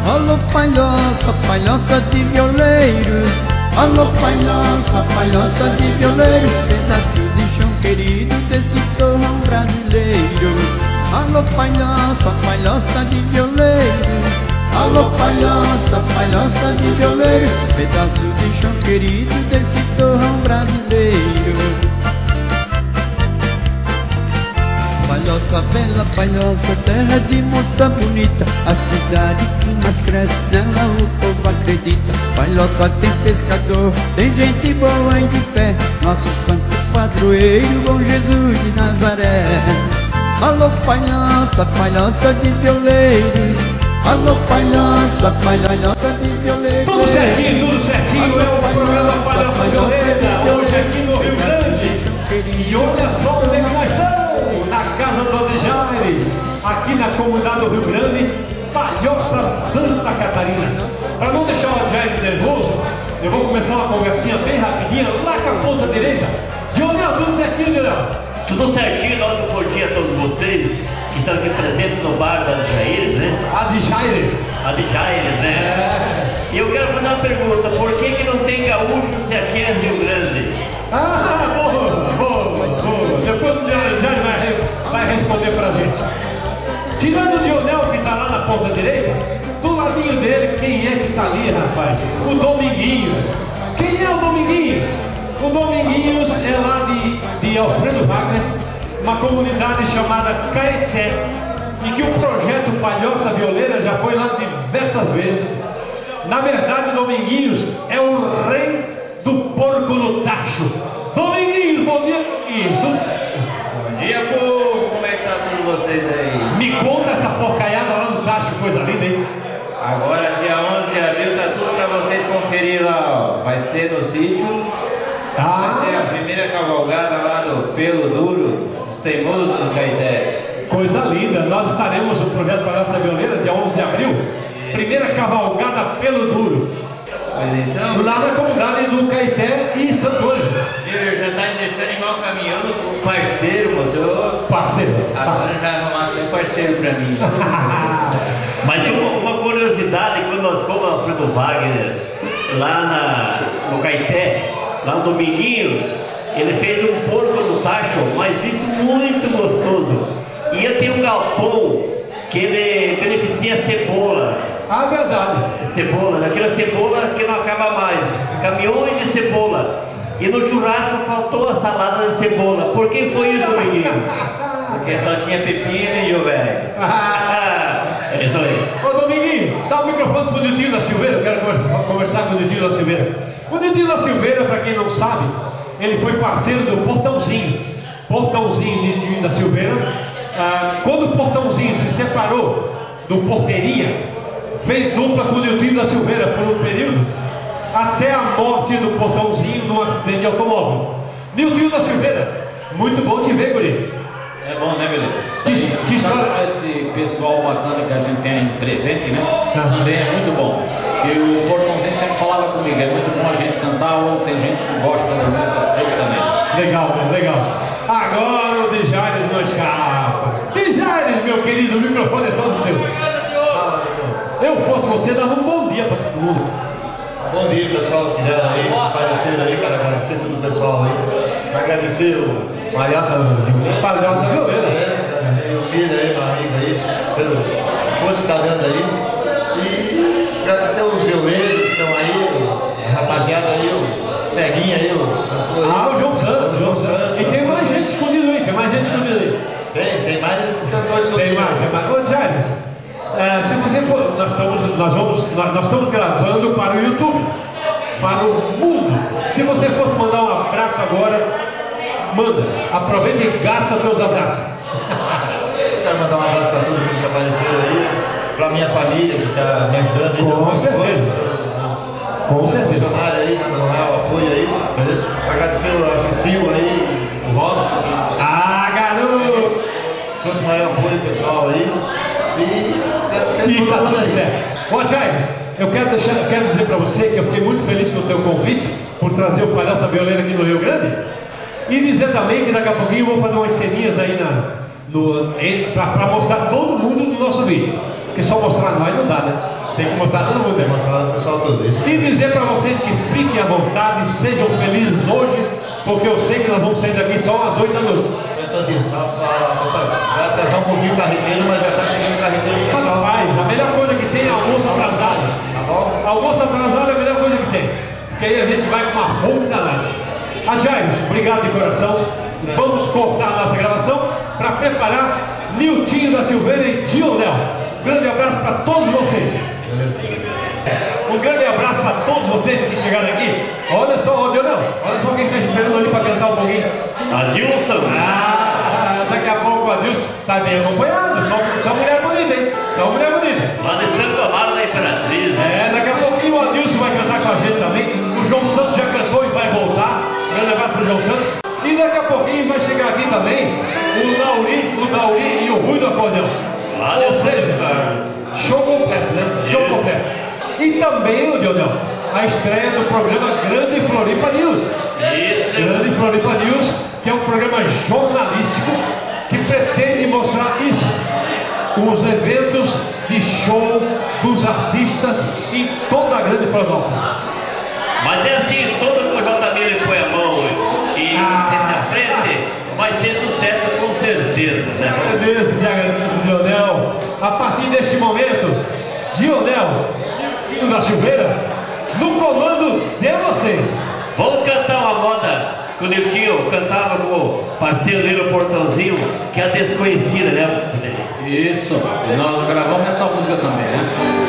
Alô palhoça de violeiros. Alô palhoça de violeiros. Pedaço de chão querido desse torrão brasileiro. Alô palhoça de violeiros. Alô palhoça de violeiros. Pedaço de chão querido desse torrão brasileiro. Palhoça, bela palhoça, terra de moça bonita, a cidade que mais cresce, nela o povo acredita. Palhoça tem pescador, tem gente boa e de fé, nosso santo padroeiro, bom Jesus de Nazaré. Alô palhoça de violeiros. Alô palhoça de violeiros. Tudo certinho, é o programa Palhoça Violeira, hoje aqui no Rio Grande. E olha só onde é que nós estamos. Na casa do Adjaires, aqui na comunidade do Rio Grande, Palhoça, Santa Catarina. Para não deixar o Adjaires nervoso, eu vou começar uma conversinha bem rapidinha, lá com a ponta direita. Dionel, tudo certinho, Dionel? Tudo certinho, nós bom dia a todos vocês que estão aqui presentes no bar da Adjaires, né? Adjaires, né? E eu quero fazer uma pergunta, por que não tem gaúcho se aqui é Rio Grande? Boa. Depois o Adjaires vai responder pra gente. Tirando o Dionel que tá lá na ponta direita, do ladinho dele, quem é que tá ali, rapaz? O Dominguinhos. Quem é o Dominguinhos? O Dominguinhos é lá de Alfredo Wagner, uma comunidade chamada Caeté, e que o projeto Palhoça Violeira já foi lá diversas vezes. Na verdade, o Dominguinhos é o rei do porco no tacho. Dominguinhos, bom dia, Dominguinhos. Bom dia, povo, como é que tá todos vocês aí? Me conta essa porcaiada lá no tacho, coisa linda, hein? Agora, dia 11 de abril, tá tudo pra vocês conferir lá, ó. Vai ser no sítio. Vai ser a primeira cavalgada lá do Pelo Duro, os teimosos do Caeté. Coisa linda, nós estaremos no projeto Palhoça Violeira, dia 11 de abril. Primeira cavalgada Pelo Duro. Pois então, lá na comunidade do Caeté e Santo Ângelo. Já tá me deixando igual caminhando com parceiro, você. Parceiro. Agora já arrumaste um parceiro pra mim. Mas uma curiosidade, quando nós fomos ao Alfredo Wagner, lá no Caeté, lá no Dominguinhos, ele fez um porco no tacho, mas isso muito gostoso. E eu tenho um galpão que ele beneficia cebola. Verdade. Cebola, daquela cebola que não acaba mais. Caminhões de cebola. E no churrasco faltou a salada de cebola. Por que foi isso, menino? Porque só tinha pepino e o velho. É isso aí. Ô Dominguinho, dá o microfone pro Nildinho da Silveira. Eu quero conversar com o Nildinho da Silveira. O Nildinho da Silveira, para quem não sabe, ele foi parceiro do Portãozinho. Portãozinho Nildinho da Silveira. Quando o Portãozinho se separou do Porteria, fez dupla com o Nildinho da Silveira por um período, até a morte do Portãozinho num acidente de automóvel. Nildinho da Silveira, muito bom te ver, guri. É bom, né, beleza? Que história? Esse pessoal bacana que a gente tem aí presente, né? Também é muito bom. E o Portãozinho sempre falava comigo, é muito bom a gente cantar, ou tem gente que gosta da música sempre também. Legal. Agora o Adjaires não escapa. Adjaires, meu querido, o microfone é todo seu. Eu fosse você, dava um bom dia para todo mundo. Bom dia, pessoal que vieram aí, apareceram aí, quero agradecer todo o pessoal aí. Agradecer o Palhoça Violeira. Agradecer o Mira aí, Marinho aí, pelo curso que está dando aí. E agradecer os violeiros que estão aí, a rapaziada aí, o Ceguinha aí, o João Santos. E tem mais gente escondida aí, Tem mais cantores escondidos. Tem mais. Ô, Adjaires, se você for, nós estamos gravando para o YouTube, para o mundo. Se você fosse mandar um abraço agora, manda, aproveita e gasta teus abraços. Quero mandar um abraço para todo mundo que apareceu aí, para minha família que está me ajudando. Com certeza. Funcionário aí, mandar o apoio aí, beleza? Agradecer a Fissil aí, o Robson. Garoto! Trouxe o maior apoio pessoal aí. E tá tudo certo. Ô, Adjaires, eu quero dizer para você que eu fiquei muito feliz com o teu convite por trazer o Palhoça Violeira aqui no Rio Grande. E dizer também que daqui a pouquinho eu vou fazer umas ceninhas aí para mostrar todo mundo no nosso vídeo. Porque só mostrar nós não dá, né? Tem que mostrar todo mundo, né? Mostrar o pessoal todo isso. E dizer para vocês que fiquem à vontade, sejam felizes hoje, porque eu sei que nós vamos sair daqui só às 8 da noite. Só pessoal, vai atrasar um pouquinho o carreteiro, mas já está chegando o carreteiro, pessoal. Rapaz, a melhor coisa que tem é almoço atrasado. Tá bom? Almoço atrasado é a melhor coisa que tem. Porque aí a gente vai com uma fome danada. Jair, obrigado de coração. Vamos cortar a nossa gravação para preparar Niltinho da Silveira e Dionel. Um grande abraço para todos vocês. Um grande abraço para todos vocês que chegaram aqui. Olha só, Dionel, olha só quem está esperando ali para cantar um pouquinho. Adilson. Daqui a pouco o Adilson está bem acompanhado. Só mulher bonita, hein? Só mulher bonita. Lá de Santo Amaro da Imperatriz. Daqui a pouquinho o Adilson vai cantar com a gente também. O João Santos já cantou e vai voltar. Um grande abraço para o João Santos. E daqui a pouquinho vai chegar aqui também o Dauri e o Rui do acordeão. Ou seja, show completo, né? Show completo. E também, o Dionel, a estreia do programa Grande Floripa News. Isso. Grande Floripa News, que é um programa jornalístico que pretende mostrar isso. Os eventos de show dos artistas em toda a Grande Florianópolis. Mas é assim, todo que o JB põe a mão e você se frente, vai ser sucesso com certeza. Te agradeço, Dionel. A partir deste momento, Dionel e o da Silveira, no comando de vocês. Vamos cantar uma moda que o Niltinho cantava com o parceiro dele, o Portãozinho, que é a Desconhecida, né? Isso, nós gravamos essa música também, né?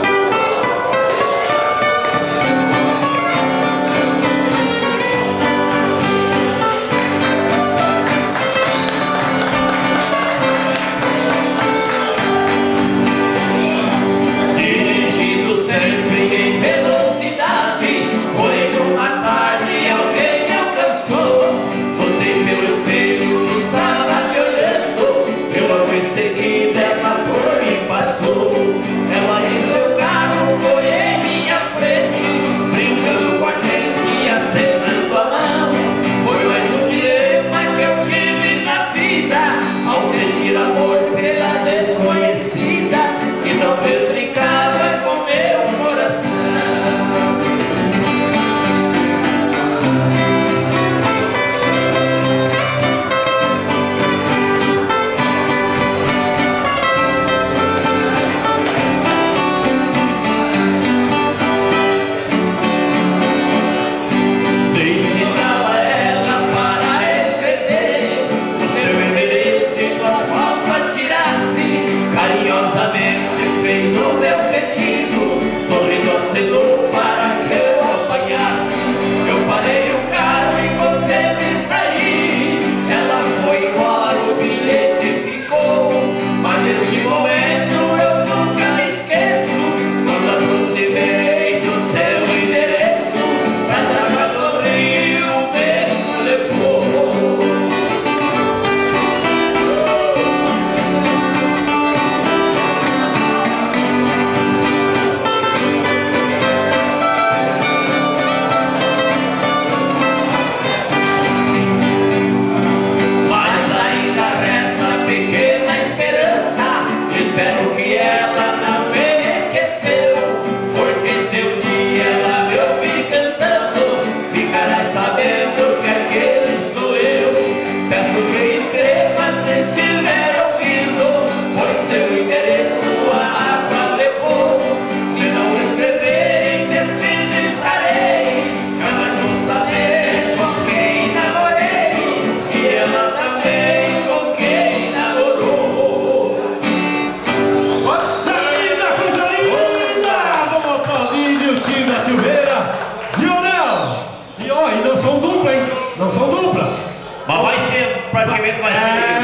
Mas vai ser praticamente mais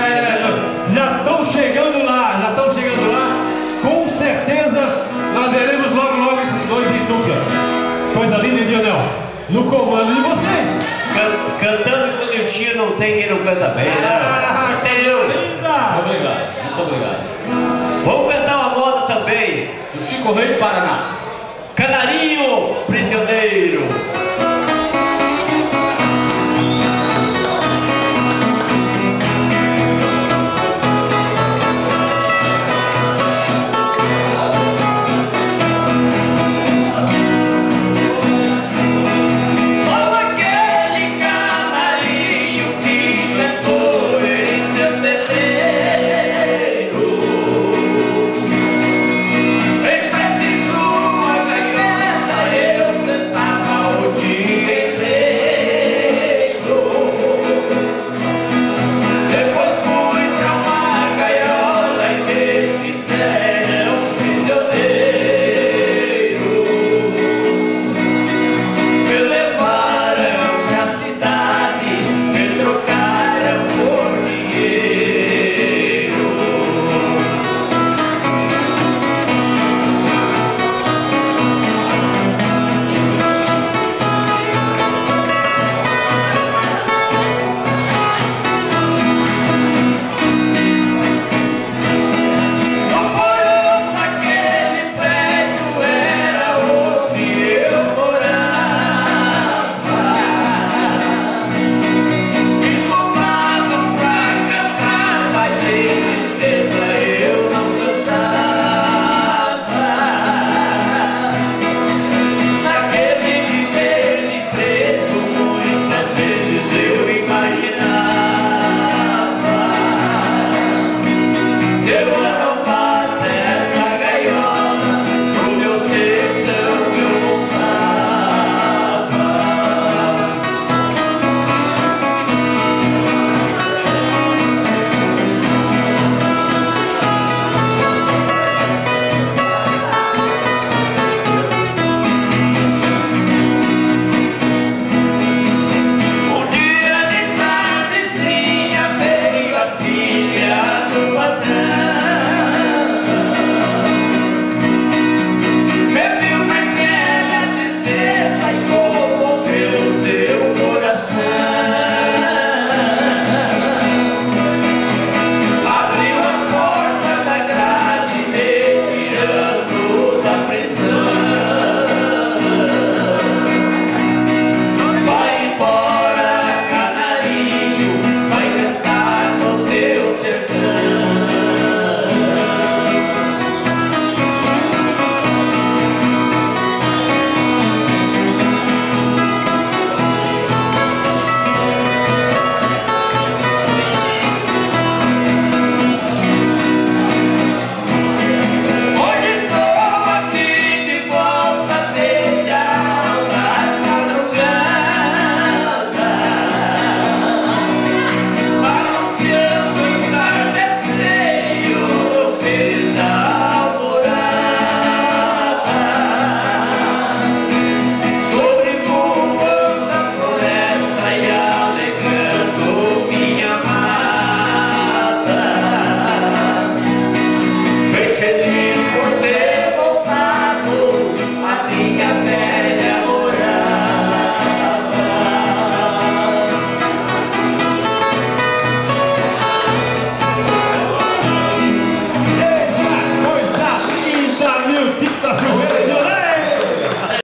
já estão chegando lá, com certeza nós veremos logo esses dois em dupla. Coisa linda, Dionel, no comando de vocês. Cantando com o Niltinho não tem quem não canta bem, né? Tem eu. Muito obrigado, muito obrigado. Vamos cantar uma moda também Do Chico Rei do Paraná. Canarinho Prisioneiro.